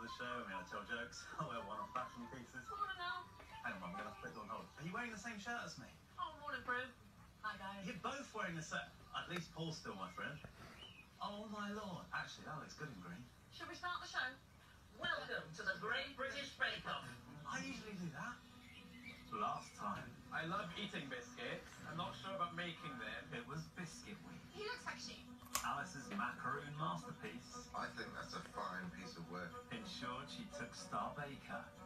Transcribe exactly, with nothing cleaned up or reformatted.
the show. I mean, I tell jokes. I wear one-off fashion pieces. I want to know. Hang on, I'm going to put you on hold. Are you wearing the same shirt as me? Oh, morning, Prue. Hi, guys. You're both wearing the same. At least Paul's still my friend. Oh, my lord. Actually, that looks good in green. Should we start the show? Welcome to the Great British Bake Off. I usually do that. Last time. I love eating biscuits. I'm not sure about making them. It was Biscuit Week. He looks like sheep. Alice's macaroon masterpiece. I think that's a fine piece of work. Ensured she took Star Baker